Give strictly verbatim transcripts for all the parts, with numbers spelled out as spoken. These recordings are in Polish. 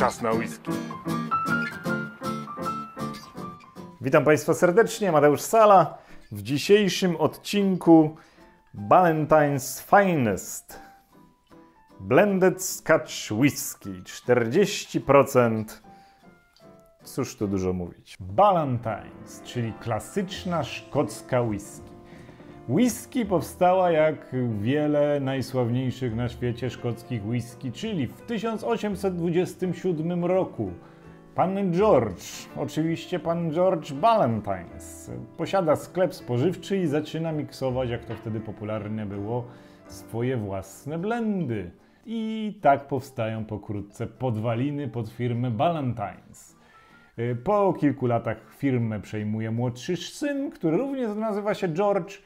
Czas na whisky. Witam Państwa serdecznie, Mateusz Sala. W dzisiejszym odcinku Ballantine's Finest Blended Scotch Whisky czterdzieści procent. Cóż tu dużo mówić. Ballantine's, czyli klasyczna szkocka whisky. Whisky powstała jak wiele najsławniejszych na świecie szkockich whisky, czyli w tysiąc osiemset dwudziestym siódmym roku. Pan George, oczywiście pan George Ballantine's, posiada sklep spożywczy i zaczyna miksować, jak to wtedy popularne było, swoje własne blendy. I tak powstają pokrótce podwaliny pod firmę Ballantine's. Po kilku latach firmę przejmuje młodszy syn, który również nazywa się George,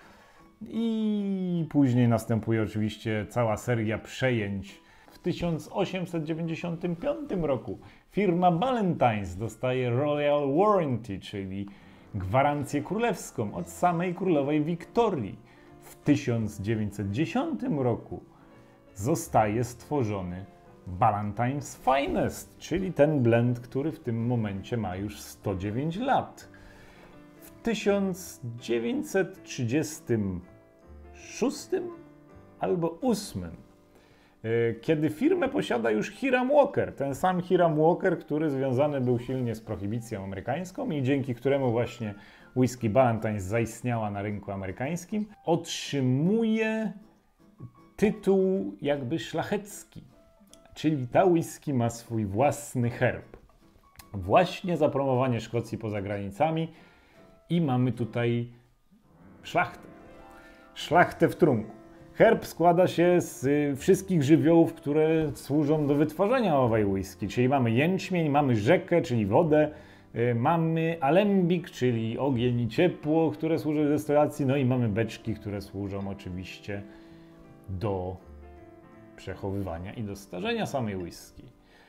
i później następuje oczywiście cała seria przejęć. W tysiąc osiemset dziewięćdziesiątym piątym roku firma Ballantine's dostaje Royal Warranty, czyli gwarancję królewską od samej królowej Wiktorii. W tysiąc dziewięćset dziesiątym roku zostaje stworzony Ballantine's Finest, czyli ten blend, który w tym momencie ma już sto dziewięć lat. W tysiąc dziewięćset trzydziestym szóstym albo ósmym, kiedy firmę posiada już Hiram Walker, ten sam Hiram Walker, który związany był silnie z prohibicją amerykańską i dzięki któremu właśnie whisky Ballantine's zaistniała na rynku amerykańskim, otrzymuje tytuł jakby szlachecki, czyli ta whisky ma swój własny herb. Właśnie za promowanie Szkocji poza granicami i mamy tutaj szlachtę. Szlachtę w trunku. Herb składa się z wszystkich żywiołów, które służą do wytworzenia owej whisky, czyli mamy jęczmień, mamy rzekę, czyli wodę, mamy alembik, czyli ogień i ciepło, które służą do destylacji, no i mamy beczki, które służą oczywiście do przechowywania i do starzenia samej whisky.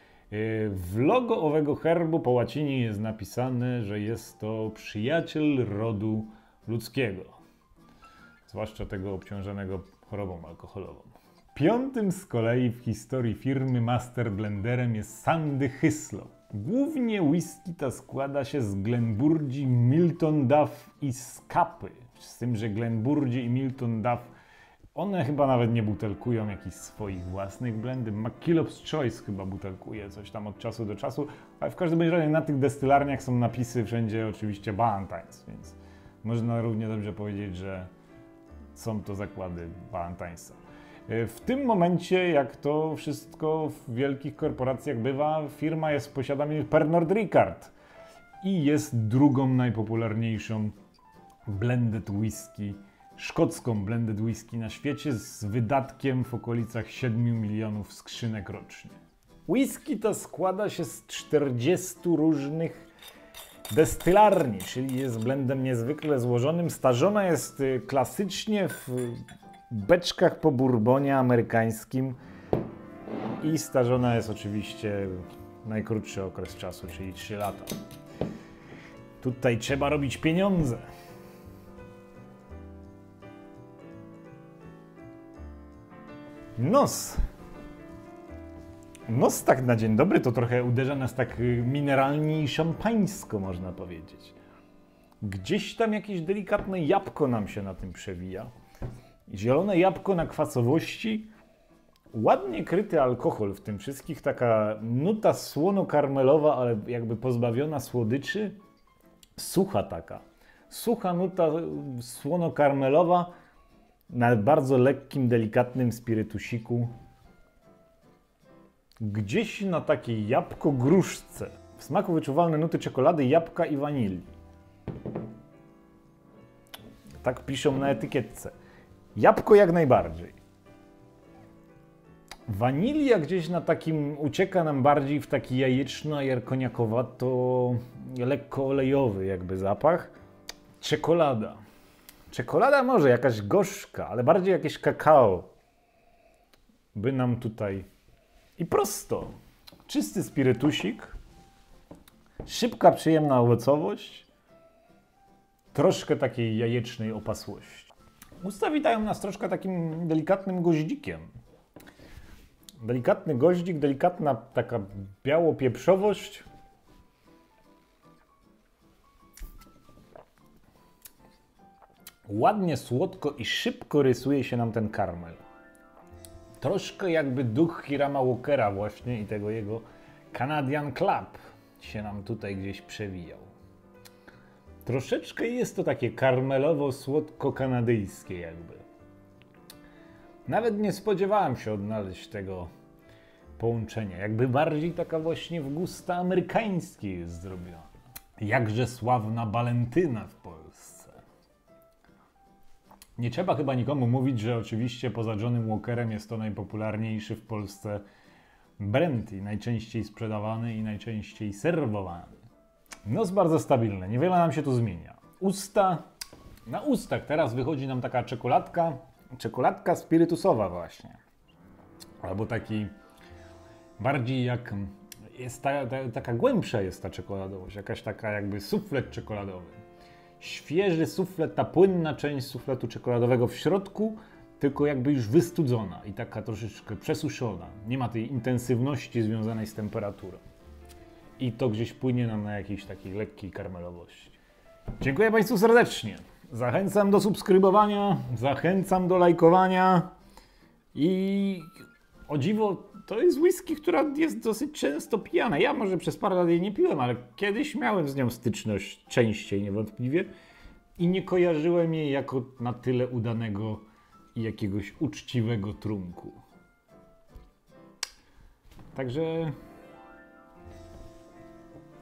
W logo owego herbu po łacinie jest napisane, że jest to przyjaciel rodu ludzkiego, zwłaszcza tego obciążonego chorobą alkoholową. Piątym z kolei w historii firmy master blenderem jest Sandy Hyslow. Głównie whisky ta składa się z Glenburgie, Milton Duff i Scapy. Z tym, że Glenburgie i Milton Duff, one chyba nawet nie butelkują jakichś swoich własnych blendy. McKillop's Choice chyba butelkuje coś tam od czasu do czasu, ale w każdym razie na tych destylarniach są napisy wszędzie oczywiście Ballantine's, więc można równie dobrze powiedzieć, że są to zakłady Ballantine'sa. W tym momencie, jak to wszystko w wielkich korporacjach bywa, firma jest w posiadaniu Pernod Ricard i jest drugą najpopularniejszą blended whisky, szkocką blended whisky na świecie z wydatkiem w okolicach siedmiu milionów skrzynek rocznie. Whisky ta składa się z czterdziestu różnych destylarni, czyli jest blendem niezwykle złożonym. Starzona jest klasycznie w beczkach po bourbonie amerykańskim i starzona jest oczywiście najkrótszy okres czasu, czyli trzy lata. Tutaj trzeba robić pieniądze. Nos. Nos tak na dzień dobry to trochę uderza nas tak mineralnie i szampańsko, można powiedzieć. Gdzieś tam jakieś delikatne jabłko nam się na tym przewija. Zielone jabłko na kwasowości, ładnie kryty alkohol w tym wszystkich, taka nuta słono-karmelowa, ale jakby pozbawiona słodyczy, sucha taka. Sucha nuta słono-karmelowa na bardzo lekkim, delikatnym spirytusiku. Gdzieś na takiej jabłko-gruszce. W smaku wyczuwalne nuty czekolady, jabłka i wanilii. Tak piszą na etykietce. Jabłko jak najbardziej. Wanilia gdzieś na takim ucieka nam bardziej w taki jajeczno-jarkoniakowato, lekko olejowy jakby zapach. Czekolada. Czekolada może jakaś gorzka, ale bardziej jakieś kakao by nam tutaj... I prosto. Czysty spirytusik, szybka, przyjemna owocowość, troszkę takiej jajecznej opasłości. Usta witają nas troszkę takim delikatnym goździkiem. Delikatny goździk, delikatna taka biało-pieprzowość. Ładnie, słodko i szybko rysuje się nam ten karmel. Troszkę jakby duch Hirama Walkera właśnie i tego jego Canadian Club się nam tutaj gdzieś przewijał. Troszeczkę jest to takie karmelowo-słodko-kanadyjskie jakby. Nawet nie spodziewałem się odnaleźć tego połączenia. Jakby bardziej taka właśnie w gusta amerykańskie jest zrobiona. Jakże sławna Balentyna w Polsce. Nie trzeba chyba nikomu mówić, że oczywiście poza Johnnym Walkerem jest to najpopularniejszy w Polsce brandy, najczęściej sprzedawany i najczęściej serwowany. Nos bardzo stabilny, niewiele nam się tu zmienia. Usta, na ustach teraz wychodzi nam taka czekoladka, czekoladka spirytusowa właśnie. Albo taki bardziej jak, jest ta, ta, taka głębsza jest ta czekoladowość, jakaś taka jakby suflet czekoladowy. Świeży suflet, ta płynna część sufletu czekoladowego w środku, tylko jakby już wystudzona i taka troszeczkę przesuszona. Nie ma tej intensywności związanej z temperaturą. I to gdzieś płynie nam na jakiejś takiej lekkiej karmelowości. Dziękuję Państwu serdecznie. Zachęcam do subskrybowania, zachęcam do lajkowania i o dziwo, to jest whisky, która jest dosyć często pijana. Ja może przez parę lat jej nie piłem, ale kiedyś miałem z nią styczność częściej niewątpliwie i nie kojarzyłem jej jako na tyle udanego i jakiegoś uczciwego trunku. Także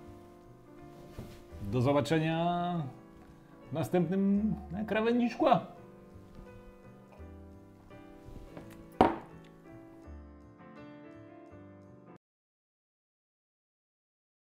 do zobaczenia w następnym Na krawędzi szkła.